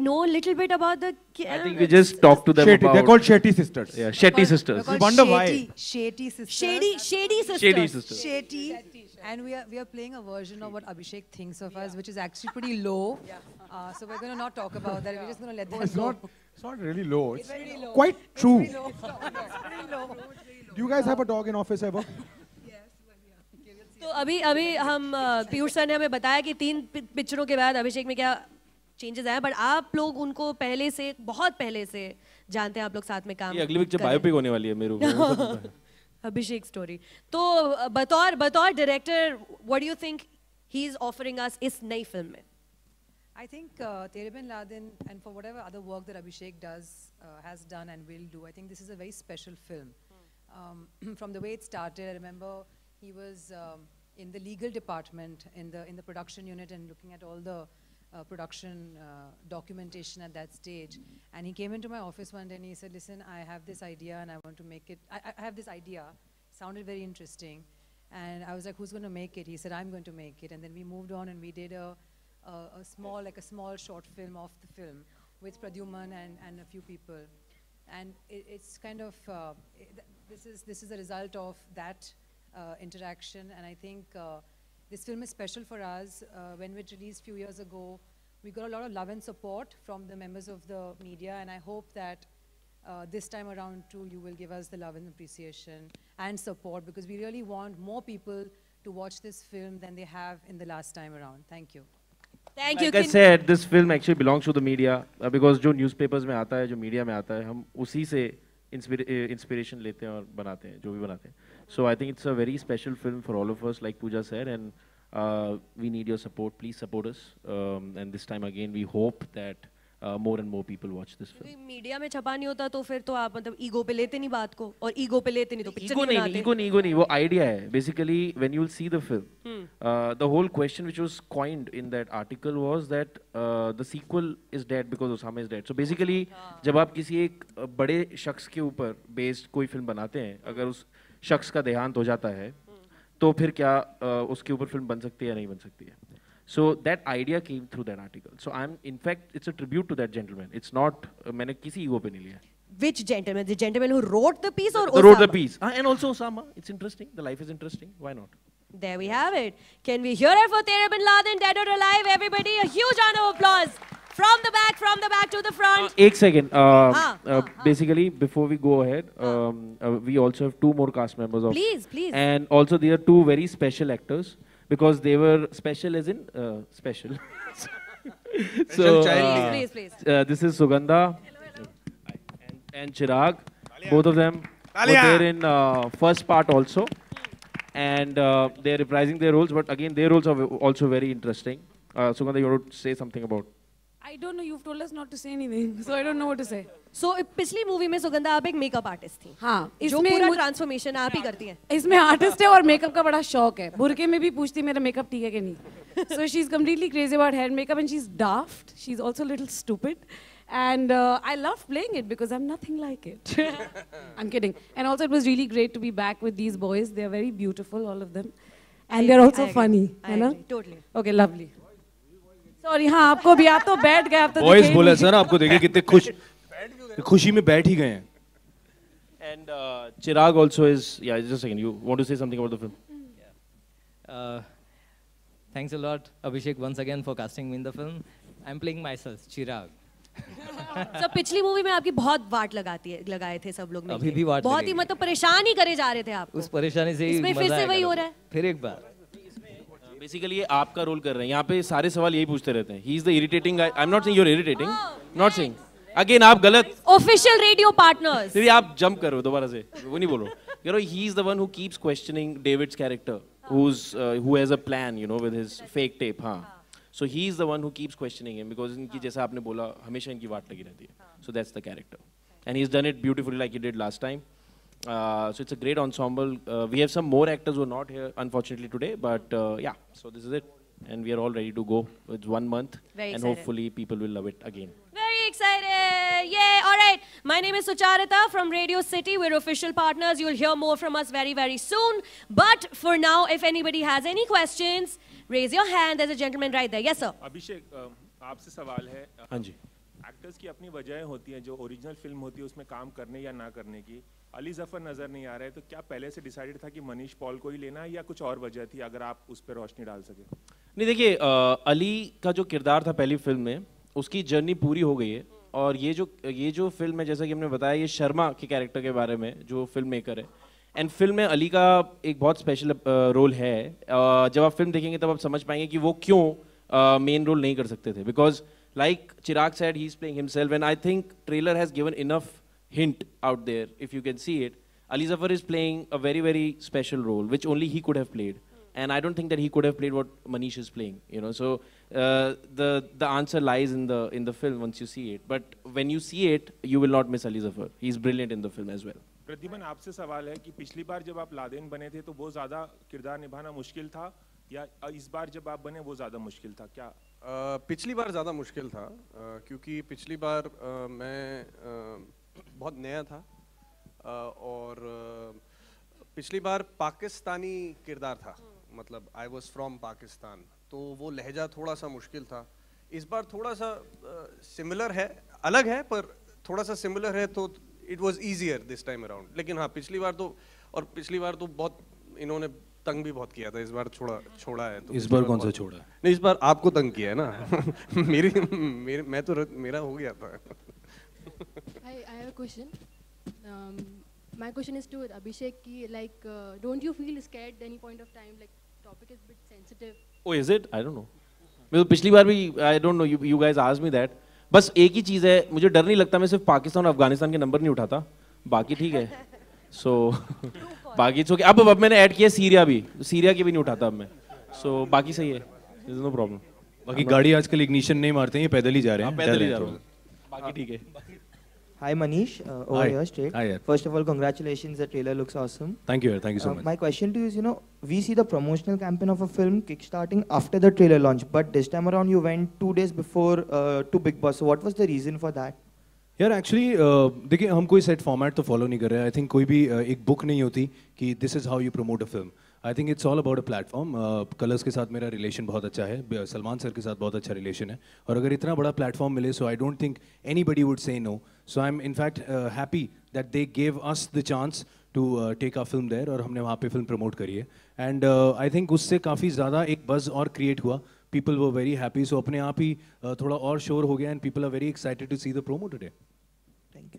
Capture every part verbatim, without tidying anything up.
know a little bit about the? I think we just talked to them Shetty. about. They're called Shetty sisters. Yeah, Shetty sisters. We wonder why. Shetty sisters. Shady, shady sisters. Shady sisters. Shetty. And we are we are playing a version of what Abhishek thinks of us, which is actually pretty low. Uh, so we're going to not talk about that. We're just going to let them It's go. not. It's not really low. It's, It's very low. quite true. It's very low. It's very low. Do you guys have a dog in office ever? तो अभी अभी हम Piyush sir ने हमें बताया कि तीन पिक्चरों के बाद अभिषेक में क्या चेंजेस आए, बट आप लोग उनको पहले से बहुत पहले से जानते हैं, आप लोग साथ में काम ये अगली पिक्चर बायोपिक होने वाली है मेरे को अभिषेक स्टोरी। तो बतौर बतौर director what do you think he is offering us इस नई फिल्म में? I think uh, Tere Bin Laden, and for whatever other work that Abhishek does, uh, has done and will do, I think this is a very special film. Um, from the way it started, I remember he was um, in the legal department, in the in the production unit, and looking at all the uh, production uh, documentation at that stage. And he came into my office one day and he said, "Listen, I have this idea and I want to make it. I, I have this idea. Sounded very interesting." And I was like, "Who's going to make it?" He said, "I'm going to make it." And then we moved on and we did a Uh, a small, like a small short film of the film with Pradyuman and, and a few people. And it, it's kind of, uh, it, this is this is a result of that uh, interaction. And I think uh, this film is special for us. Uh, when it released a few years ago, we got a lot of love and support from the members of the media. And I hope that uh, this time around too, you will give us the love and appreciation and support, because we really want more people to watch this film than they have in the last time around. Thank you. Thank like you. I said, this film actually belongs to the media uh, because जो newspapers में आता है, जो media में आता है, हम उसी से inspiration लेते हैं और बनाते हैं, जो भी बनाते हैं. So I think it's a very special film for all of us, like Pooja said, and uh, we need your support. Please support us. Um, and this time again, we hope that uh, more and more people watch this film. Media में छपा नहीं होता तो फिर तो आप मतलब ego पे लेते नहीं बात को, और ईगो पे लेते नहीं तो पिक्चर नहीं बनाते. ईगो नहीं, ईगो नहीं, वो आइडिया है. Basically, when you will see the film, hmm. uh, the whole question which was coined in that article was that uh, the sequel is dead because Osama is dead. So basically, जब आप किसी एक बड़े शख्स के ऊपर based कोई film बनाते हैं, अगर उस शख्स का देहांत हो जाता है, तो फिर क्या uh, उसके ऊपर फिल्म बन सकती है या नहीं बन सकती है? So that idea came through that article. So I'm, in fact, it's a tribute to that gentleman. It's not, uh, मैंने किसी ईगो पे नहीं लिया. Which gentleman? The gentleman who wrote the piece or Osama? Osama? Wrote the piece. Ah, and also Osama. It's interesting. The life is interesting. Why not? There we have it. Can we hear it for Tere Bin Laden, dead or alive? Everybody, a huge round of applause. From the back, from the back to the front. Uh, एक second. Uh, ah, uh, ah, basically, before we go ahead, um, uh, we also have two more cast members of. Please, please. And also, they are two very special actors. Because they were special as in uh, special. So, uh, please, please, please. Uh, this is Sugandha and, and Chirag. Both of them were there in uh, first part also. And uh, they're reprising their roles, but again, their roles are also very interesting. Uh, Sugandha, you want to say something about? I don't know, you've told us not to say anything, so I don't know what to say. So, पिछली movie में सुगंधा आप एक makeup artist थी. हाँ, जो पूरा transformation आप ही करती हैं. इसमें आर्टिस्ट है और मेकअप का बड़ा शौक है. बुरके में भी पूछती मेरा मेकअप ठीक है कि नहीं. So she's completely crazy about hair and makeup, and she's daft. She's also a little stupid. And uh, I love playing it because I'm nothing like it. I'm kidding. And also it was really great to be back with these boys. They're very beautiful, all of them. And they're also funny. I agree. Totally. Okay, lovely. Sorry, हाँ आपको भी आप तो बैठ गए आप तो Boys बोले सर आपको देखे कितने खुश खुशी में बैठ ही गए हैं. And uh, Chirag also is, yeah, just a second, you want to say something about the film? Yeah. Uh, thanks a lot, Abhishek, once again for casting me in the film. I'm playing myself, Chirag. So पिछली movie में आपकी बहुत वाट लगाती है लगाए थे सब लोग. अभी भी वाट बहुत ही मतलब परेशान ही करे जा रहे थे आप. उस परेशानी से ही इसमें फिर से वही हो रहा है. फिर एक बार. Basically, ये आपका रोल कर रहे हैं. यहाँ पे सारे सवाल यही पूछते रहते हैं. He is the irritating guy. I'm not saying you're irritating. Not saying. Again, आप गलत. Official radio partners. फिर आप jump करो दोबारा से. वो नहीं बोलो. You know, he is the one who keeps questioning David's character, who's uh, who has a plan, you know, with his fake tape. हाँ. So he is the one who keeps questioning him because इनकी जैसा आपने बोला हमेशा इनकी वाट लगी रहती है. So that's the character, and he's done it beautifully like he did last time. Uh, so it's a great ensemble. Uh, we have some more actors who are not here, unfortunately, today. But uh, yeah, so this is it. And we are all ready to go. It's one month. Very and excited. hopefully people will love it again. Very excited. Yeah, all right. My name is Sucharita from Radio City. We're official partners. You'll hear more from us very, very soon. But for now, if anybody has any questions, raise your hand. There's a gentleman right there. Yes, sir. Abhishek, आपसे सवाल है. हाँ जी. Actors की अपनी वजहें होती हैं, जो original film होती है उसमें काम करने या ना करने की। अली जफर नज़र नहीं आ रहे, तो क्या पहले से डिसाइडेड था कि मनीष पॉल को ही लेना है या कुछ और वजह थी, अगर आप उस पर रोशनी डाल सके? नहीं देखिए, अली का जो किरदार था पहली फिल्म में, उसकी जर्नी पूरी हो गई है। और ये जो ये जो फिल्म है, जैसा कि हमने बताया, ये शर्मा के कैरेक्टर के बारे में, जो फिल्म मेकर है। एंड फिल्म में अली का एक बहुत स्पेशल रोल है। uh, जब आप फिल्म देखेंगे तब आप समझ पाएंगे कि वो क्यों मेन uh, रोल नहीं कर सकते थे। Because like Chirag said, he is playing himself, and I think trailer has given enough hint out there. If you can see it, Ali Zafar is playing a very very special role, which only he could have played. And I don't think that he could have played what Manish is playing, you know. So uh, the the answer lies in the in the film once you see it. But when you see it, you will not miss Ali Zafar. He's brilliant in the film as well. Pradyuman, आपसे सवाल है कि पिछली बार जब आप Laden बने थे तो वो ज़्यादा किरदार निभाना मुश्किल था, या इस बार जब आप बने वो ज़्यादा मुश्किल था? क्या uh, पिछली बार ज़्यादा मुश्किल था, uh, क्योंकि पिछली बार uh, मैं uh, बहुत नया था, uh, और uh, पिछली बार पाकिस्तानी किरदार था, मतलब आई वॉज फ्रॉम पाकिस्तान, तो वो लहजा थोड़ा सा मुश्किल था। इस बार थोड़ा सा सिमिलर uh, है, अलग है पर थोड़ा सा सिमिलर है, तो it was easier this time around. लेकिन हाँ, पिछली बार तो और पिछली बार तो बहुत इन्होंने तंग भी बहुत किया था, इस बार छोड़ा छोड़ा है। तो इस बार कौन सा छोड़ा? नहीं, इस बार आपको तंग किया है ना। मेरी मेरे मैं तो मेरा हो गया था। I I have a question. Um, my question is to Abhishek ki, like uh, don't you feel scared at any point of time, like topic is a bit sensitive? Oh, is it? I don't know. मैं तो पिछली बार भी I don't know. You you guys asked me that. बस एक ही चीज़ है, मुझे डर नहीं लगता, मैं सिर्फ पाकिस्तान और अफगानिस्तान के नंबर नहीं उठाता, बाकी ठीक है। सो so, बाकी तो अब अब मैंने ऐड किया सीरिया भी, सीरिया के भी नहीं उठाता अब मैं। सो so, बाकी सही है, देयर इज नो प्रॉब्लम। बाकी गाड़ी आजकल इग्निशन नहीं मारते हैं, ये पैदल ही जा रहे हैं। पैदल ही जा रहे हैं, बाकी ठीक है। Hi Manish, uh, over Hi. here straight. Hi, yeah. First of all, congratulations. The trailer looks awesome. Thank you, thank you so Uh, much. My question to you is, you know, we see the promotional campaign of a film kickstarting after the trailer launch, but this time around you went two days before uh, to Big Boss. So what was the reason for that? यार actually देखिए, हम कोई set format तो follow नहीं कर रहे हैं। I think कोई भी uh, एक बुक नहीं होती कि this is how you promote a film. I think it's all about a platform. Colors के साथ मेरा रिलेशन बहुत अच्छा है, सलमान सर के साथ बहुत अच्छा रिलेशन है, और अगर इतना बड़ा प्लेटफॉर्म मिले, so I don't think anybody would say no. So I am in fact happy that they gave us the chance to take a film there, और हमने वहाँ पे फिल्म प्रमोट करी है। एंड आई थिंक उससे काफ़ी ज़्यादा एक बज़ और क्रिएट हुआ, people were very happy, so अपने आप ही uh, थोड़ा और शोर हो गया, and people are very excited to see the promo today. Thank you.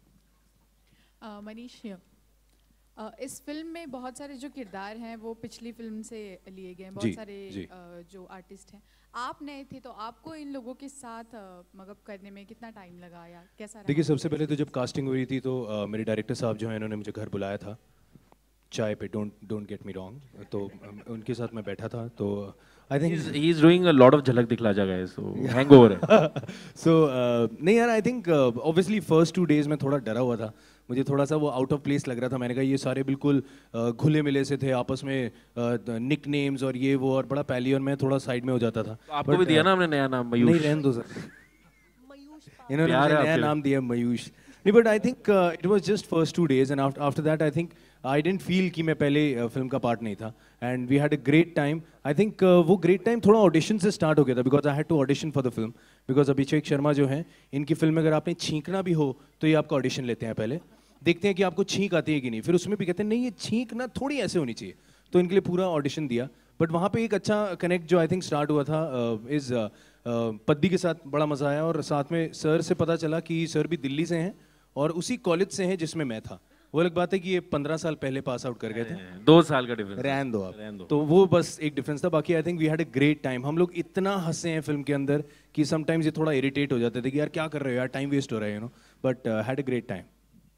Manish, uh, uh, इस फिल्म में बहुत सारे जो किरदार हैं वो पिछली फिल्म से लिए गए हैं, बहुत सारे uh, जो आर्टिस्ट हैं। आप नए थे, तो आपको इन लोगों के साथ uh, मतलब करने में कितना टाइम लगा या कैसा रहा? देखिए, सबसे पहले तो जब कास्टिंग हुई थी तो uh, मेरे डायरेक्टर साहब जो हैं, इन्होंने मुझे घर बुलाया था चाय पे, don't don't get me wrong, तो um, उनके साथ मैं बैठा था, तो I think he is doing a lot of Jhalak Dikhla जा गाइस, सो हैंगओवर है। सो नहीं यार, I think obviously first two days में थोड़ा डरा हुआ था, मुझे थोड़ा सा वो आउट ऑफ प्लेस लग रहा था। मैंने कहा ये सारे बिल्कुल uh, घुले मिले से थे आपस में, निक uh, नेम्स और ये वो, और बड़ा पहली, और मैं थोड़ा साइड में हो जाता था। तो आपको भी दिया ना हमने नया नाम, मयूष। नहीं, रहने दो सर, इन्होंने मुझे नया नाम दिया मयूष। नहीं, but I think it was just first two days, and after that I think I didn't feel कि मैं पहले फिल्म uh, का पार्ट नहीं था, and we had a great time. I think वो ग्रेट टाइम थोड़ा ऑडिशन से start हो गया था, because I had to audition for the film, because Abhishek Sharma जो हैं, इनकी फिल्म में अगर आपने छींकना भी हो तो ये आपका ऑडिशन लेते हैं, पहले देखते हैं कि आपको छींक आती है कि नहीं, फिर उसमें भी कहते हैं नहीं ये छींक ना थोड़ी ऐसे होनी चाहिए, तो इनके लिए पूरा ऑडिशन दिया। बट वहाँ पे एक अच्छा कनेक्ट जो आई थिंक स्टार्ट हुआ था इज़ uh, uh, पद्दी के साथ बड़ा मज़ा आया, और साथ में सर से पता चला कि सर भी दिल्ली से हैं और उसी कॉलेज से हैं जिसमें मैं था। वो अलग बात है कि ये पंद्रह साल पहले पास आउट कर गए थे, दो साल का डिफरेंस, रहन दो आप, तो वो बस एक डिफरेंस था। बाकी I think we had a great time. हम लोग इतना हंसे हैं फिल्म के अंदर कि समटाइम्स ये थोड़ा इरिटेट हो जाते थे कि यार क्या कर रहे हो यार, टाइम वेस्ट हो रहा है, you know, but had a great time.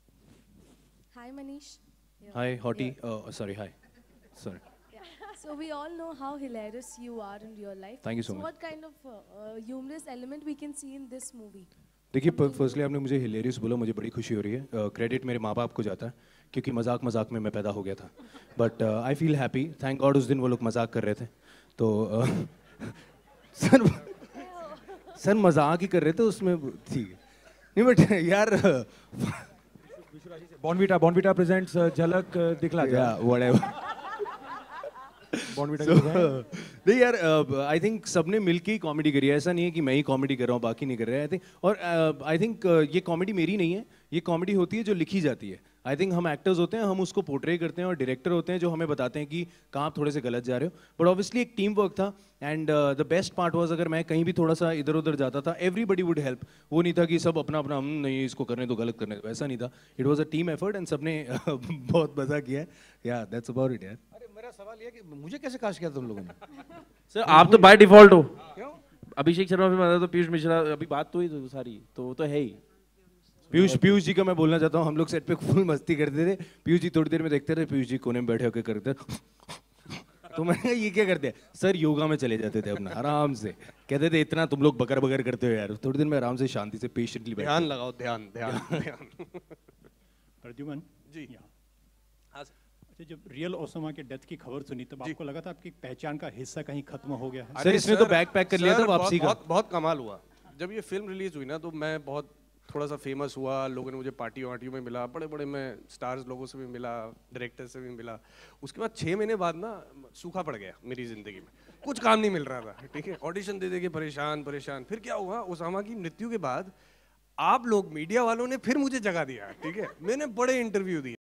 Hi Manish. Hi hottie, sorry hi sorry So we all know how hilarious you are in real life. Thank you so so much. What kind of uh, uh, humorous element we can see in this movie? देखिए, firstly आपने मुझे hilarious बोला, मुझे बड़ी खुशी हो रही है। क्रेडिट uh, मेरे माँ बाप को जाता है, क्योंकि मजाक मजाक में मैं पैदा हो गया था, but I feel happy, thank God उस दिन वो लोग मजाक कर रहे थे, तो uh, सर सर मजाक ही कर रहे थे उसमें, ठीक है नहीं, बट यार बॉर्नविटा बॉर्नविटा प्रेजेंट्स झलक दिखला जा, व्हाटएवर। बॉर्नविटा So, नहीं यार, आई थिंक सबने मिलके ही कॉमेडी करी है, ऐसा नहीं है कि मैं ही कॉमेडी कर रहा हूँ बाकी नहीं कर रहे हैं। आई थिंक और आई थिंक ये कॉमेडी मेरी नहीं है, ये कॉमेडी होती है जो लिखी जाती है। आई थिंक हम एक्टर्स होते हैं, हम उसको पोर्ट्रे करते हैं, और डायरेक्टर होते हैं जो हमें बताते हैं कि कहाँ आप थोड़े से गलत जा रहे हो। बट ऑब्वियसली एक टीम वर्क था, and the best part was अगर मैं कहीं भी थोड़ा सा इधर उधर जाता था, एवरीबडी वुड हेल्प। वो नहीं था कि सब अपना अपना हम नहीं इसको करने दो, गलत करने दो, ऐसा नहीं था। It was a team effort and सबने बहुत मजा किया है। या दैट्स अबाउट इट यार। अरे मेरा सवाल ये है कि मुझे कैसे कास्ट किया तुम लोगों ने? सर आप तो बाय डिफॉल्ट हो। क्यों? अभिषेक शर्मा भी मतलब तो पीयूष मिश्रा, अभी बात तो ही तो सारी तो वो तो है ही। पीयूष पीयूष जी का मैं बोलना चाहता हूँ, हम लोग सेट पे फुल मस्ती करते थे। पीयूष जी थोड़ी देर में देखते थे, पीयूष जी कोने में बैठे होकर करते तो मैंने कहा ये क्या करते हैं सर? योगा में चले जाते थे अपना आराम से, कहते थे इतना तुम लोग बकर बकर करते हो यार। थोड़ी देर में आराम से शांति से पेशेंटली बैठ ध्यान लगाओ, ध्यान ध्यान ध्यान। प्रद्युमन जी हाँ। अच्छा, जब रियल ओसामा के डेथ की खबर सुनी तब आपको लगा था आपकी पहचान का हिस्सा कहीं खत्म हो गया है? सर इसने तो बैग पैक कर लिया था वापसी का। बहुत बहुत कमाल हुआ जब ये फिल्म रिलीज हुई ना, तो मैं बहुत थोड़ा सा फेमस हुआ, लोगों ने मुझे पार्टी वार्टियों में मिला, बड़े बड़े मैं स्टार्स लोगों से भी मिला, डायरेक्टर से भी मिला। उसके बाद छः महीने बाद ना सूखा पड़ गया मेरी ज़िंदगी में, कुछ काम नहीं मिल रहा था। ठीक है, ऑडिशन दे दे के परेशान परेशान। फिर क्या हुआ, ओसामा की मृत्यु के बाद आप लोग मीडिया वालों ने फिर मुझे जगह दिया। ठीक है, मैंने बड़े इंटरव्यू दिए।